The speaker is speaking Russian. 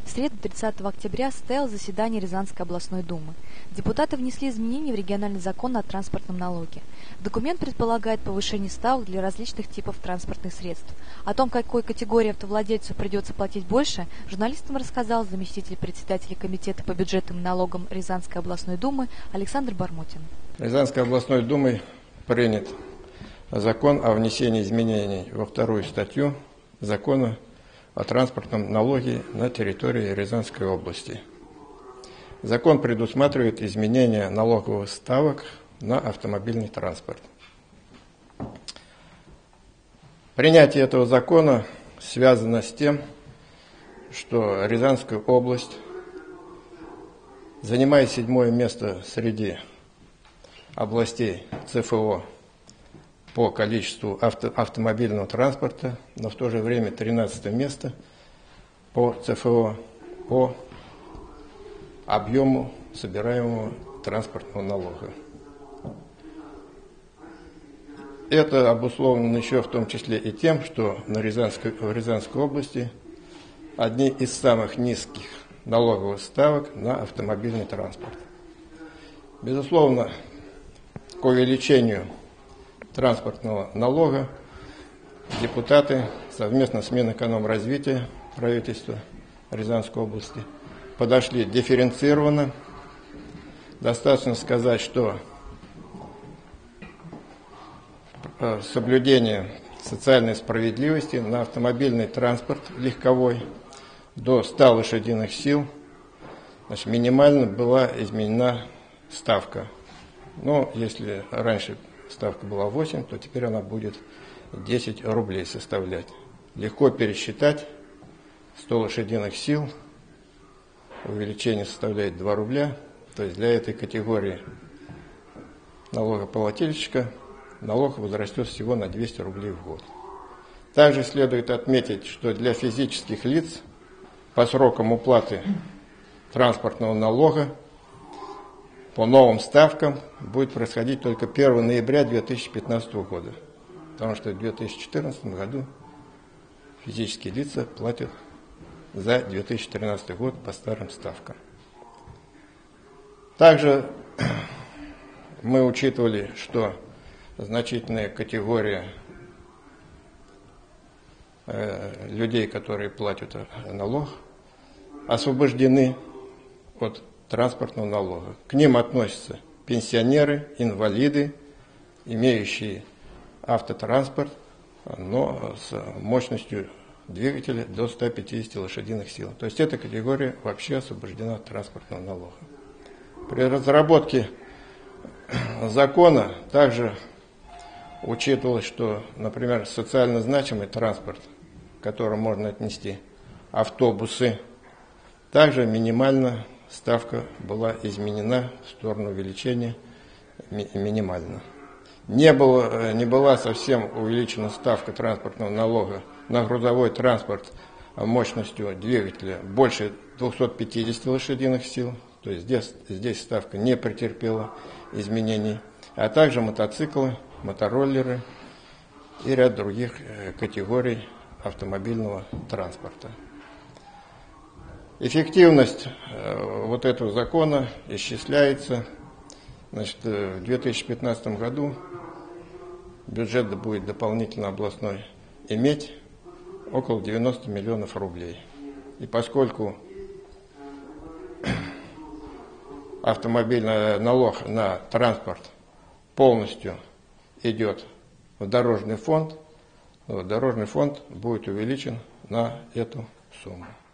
В среду 30 октября состоялось заседание Рязанской областной думы. Депутаты внесли изменения в региональный закон о транспортном налоге. Документ предполагает повышение ставок для различных типов транспортных средств. О том, какой категории автовладельцев придется платить больше, журналистам рассказал заместитель председателя комитета по бюджетам и налогам Рязанской областной думы Александр Бармотин. Рязанской областной думой принят закон о внесении изменений во 2 статью закона о транспортном налоге на территории Рязанской области. Закон предусматривает изменение налоговых ставок на автомобильный транспорт. Принятие этого закона связано с тем, что Рязанская область, занимая 7-е место среди областей ЦФО по количеству автомобильного транспорта, но в то же время 13-е место по ЦФО по объему собираемого транспортного налога. Это обусловлено еще в том числе и тем, что в Рязанской области одни из самых низких налоговых ставок на автомобильный транспорт. Безусловно, к увеличению транспортного налога депутаты совместно с Минэкономразвития правительства Рязанской области подошли дифференцированно. Достаточно сказать, что соблюдение социальной справедливости на автомобильный транспорт легковой до 100 лошадиных сил, значит, минимально была изменена ставка. Но если раньше ставка была 8, то теперь она будет 10 рублей составлять. Легко пересчитать: 100 лошадиных сил, увеличение составляет 2 рубля. То есть для этой категории налогоплательщика налог возрастет всего на 200 рублей в год. Также следует отметить, что для физических лиц по срокам уплаты транспортного налога по новым ставкам будет происходить только 1 ноября 2015 года, потому что в 2014 году физические лица платят за 2013 год по старым ставкам. Также мы учитывали, что значительная категория людей, которые платят налог, освобождены от транспортного налога. К ним относятся пенсионеры, инвалиды, имеющие автотранспорт, но с мощностью двигателя до 150 лошадиных сил. То есть эта категория вообще освобождена от транспортного налога. При разработке закона также учитывалось, что, например, социально значимый транспорт, к которому можно отнести автобусы, также минимально ставка была изменена в сторону увеличения минимально. Не была совсем увеличена ставка транспортного налога на грузовой транспорт мощностью двигателя больше 250 лошадиных сил, то есть здесь ставка не претерпела изменений, а также мотоциклы, мотороллеры и ряд других категорий автомобильного транспорта. Эффективность вот этого закона исчисляется. Значит, в 2015 году бюджет будет дополнительно областной иметь около 90 миллионов рублей. И поскольку автомобильный налог на транспорт полностью идет в дорожный фонд будет увеличен на эту сумму.